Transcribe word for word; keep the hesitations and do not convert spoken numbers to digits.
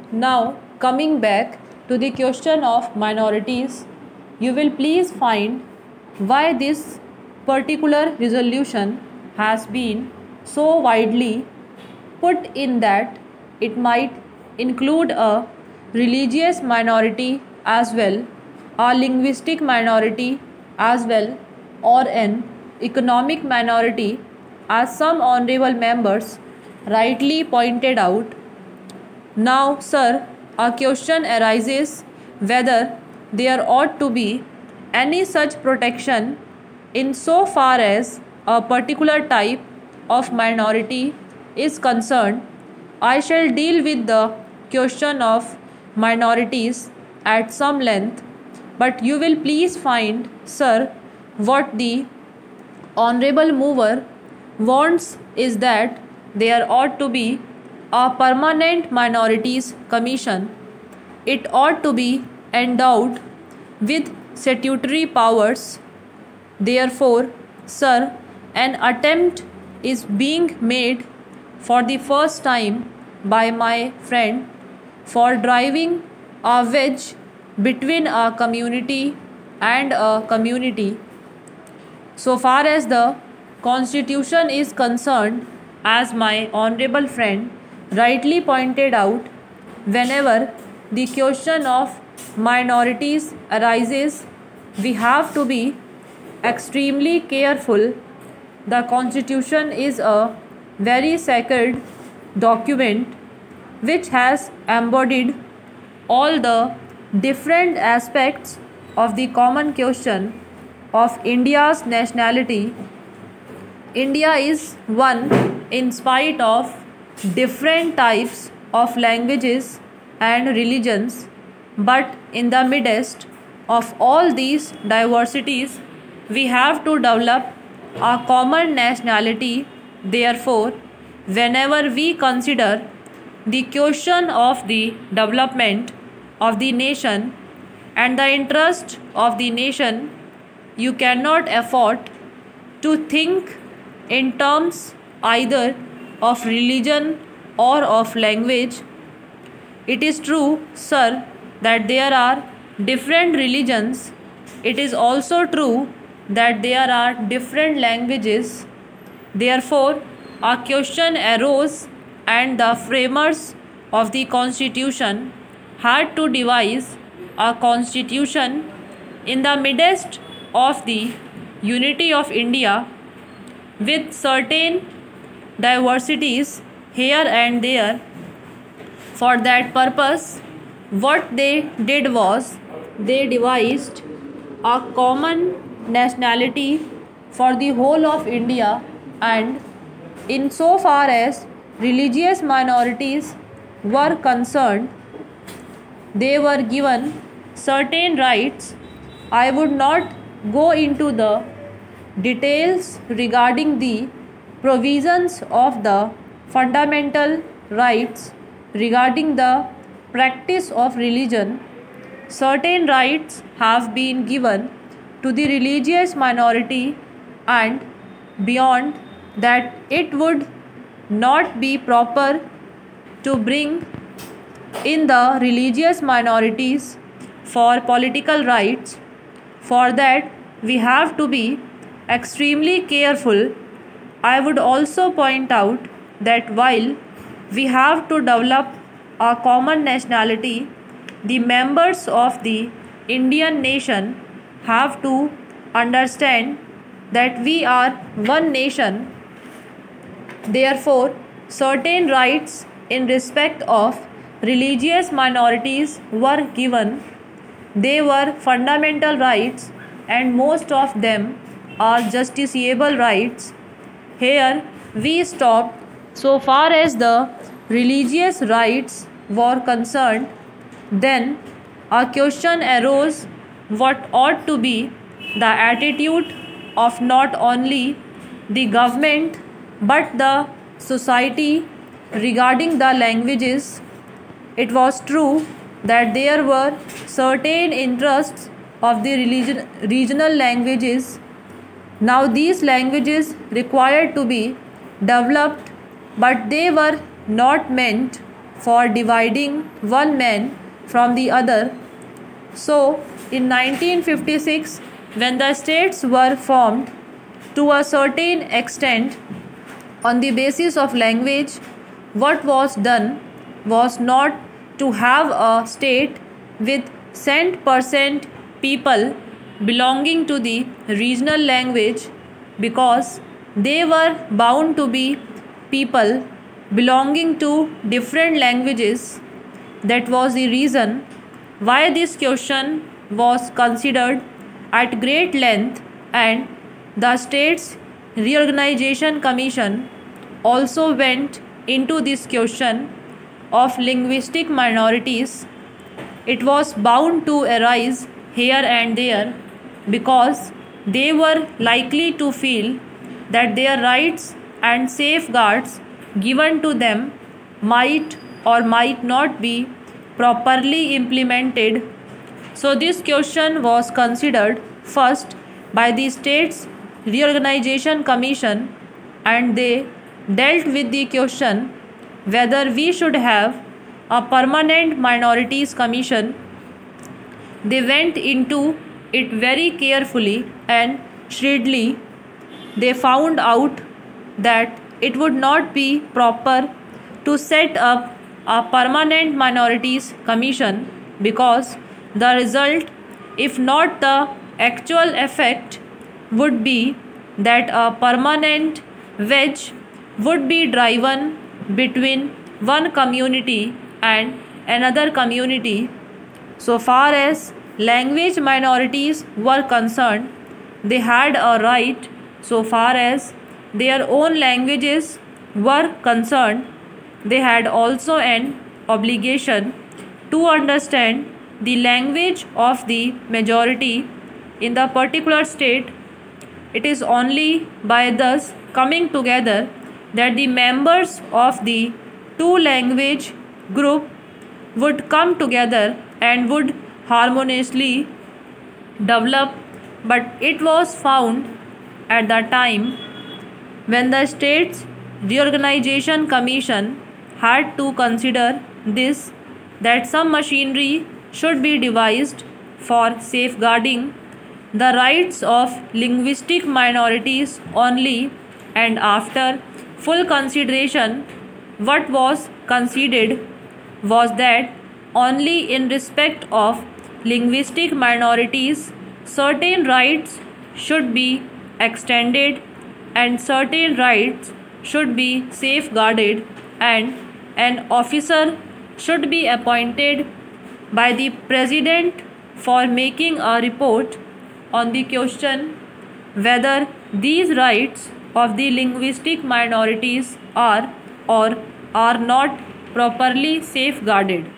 Now, coming back to the question of minorities, you will please find why this particular resolution has been so widely put in that it might include a religious minority as well, a linguistic minority as well, or an economic minority, as some honorable members rightly pointed out. Now, sir, a question arises whether there ought to be any such protection in so far as a particular type of minority is concerned. I shall deal with the question of minorities at some length, but you will please find, sir, what the honorable mover wants is that there ought to be a permanent minorities commission. It ought to be endowed with statutory powers. Therefore, sir, an attempt is being made for the first time by my friend for driving a wedge between a community and a community. So far as the Constitution is concerned, as my honorable friend rightly pointed out, whenever the question of minorities arises, we have to be extremely careful. The Constitution is a very sacred document which has embodied all the different aspects of the common question of India's nationality. India is one in spite of different types of languages and religions, but in the midst of all these diversities, we have to develop a common nationality. Therefore, whenever we consider the question of the development of the nation and the interest of the nation, you cannot afford to think in terms either of religion or of language. It is true, sir, that there are different religions. It is also true that there are different languages. Therefore, a question arose, and the framers of the Constitution had to devise a constitution in the midst of the unity of India with certain diversities here and there. For that purpose, what they did was they devised a common nationality for the whole of India, and insofar as religious minorities were concerned, they were given certain rights. I would not go into the details regarding the provisions of the fundamental rights regarding the practice of religion. Certain rights have been given to the religious minority, and beyond that, it would not be proper to bring in the religious minorities for political rights. For that, we have to be extremely careful. I would also point out that while we have to develop a common nationality, the members of the Indian nation have to understand that we are one nation. Therefore, certain rights in respect of religious minorities were given. They were fundamental rights, and most of them are justiciable rights. Here we stopped. So far as the religious rights were concerned, then a question arose what ought to be the attitude of not only the government but the society regarding the languages. It was true that there were certain interests of the religion, regional languages. Now these languages required to be developed, but they were not meant for dividing one man from the other. So, in nineteen fifty-six, when the states were formed to a certain extent on the basis of language, what was done was not to have a state with cent percent people belonging to the regional language, because they were bound to be people belonging to different languages. That was the reason why this question was considered at great length, and the States Reorganization Commission also went into this question of linguistic minorities. It was bound to arise here and there, because they were likely to feel that their rights and safeguards given to them might or might not be properly implemented. So this question was considered first by the States Reorganization Commission, and they dealt with the question whether we should have a permanent minorities commission. They went into it very carefully and shrewdly. They found out that it would not be proper to set up a permanent minorities commission, because the result, if not the actual effect, would be that a permanent wedge would be driven between one community and another community. So far as language minorities were concerned, they had a right. So far as their own languages were concerned, they had also an obligation to understand the language of the majority in the particular state. It is only by thus coming together that the members of the two language group would come together and would harmoniously develop. But it was found at the time when the States Reorganization Commission had to consider this, that some machinery should be devised for safeguarding the rights of linguistic minorities only, and after full consideration, what was conceded was that only in respect of linguistic minorities certain rights should be extended and certain rights should be safeguarded, and an officer should be appointed by the President for making a report on the question whether these rights of the linguistic minorities are or are not properly safeguarded.